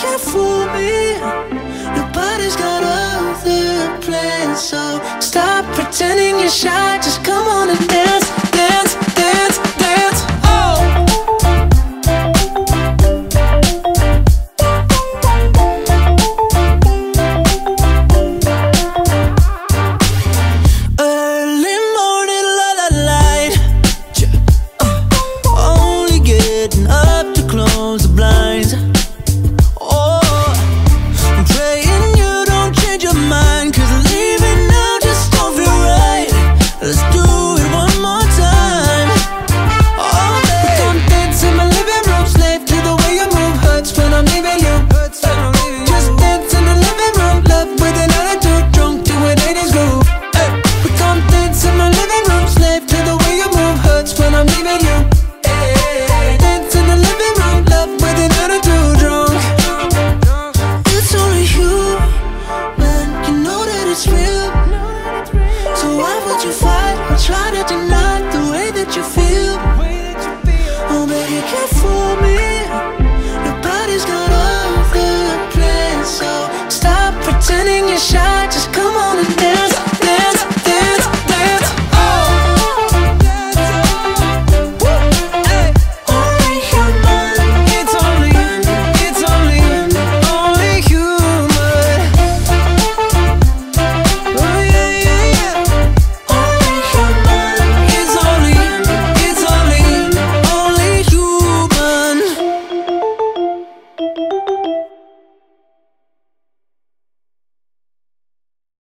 can't fool me. Nobody's got other plans, so stop pretending you're shy. Just come on and dance, dance, dance, dance. Oh. Early morning, la la light. Only getting up to close the blinds. Oh, I'm praying you don't change your mind, 'cause leaving now just don't feel right. Let's do it one more time. Oh, babe, don't dance in my living room, slave to the way you move. Hurts when I'm leaving you. Just dance in the living room, love with an attitude, drunk to an 80s groove. Hey, we can't dance in my living room, slave to the way you move. Hurts when I'm leaving you. Dance in the living room, love with an attitude, drunk. It's only you, man, you know that it's real. So why would you fight or try to deny the way that you feel? Oh, baby, you can't fool me. Nobody's got other plans, so stop pretending you're shy. Just come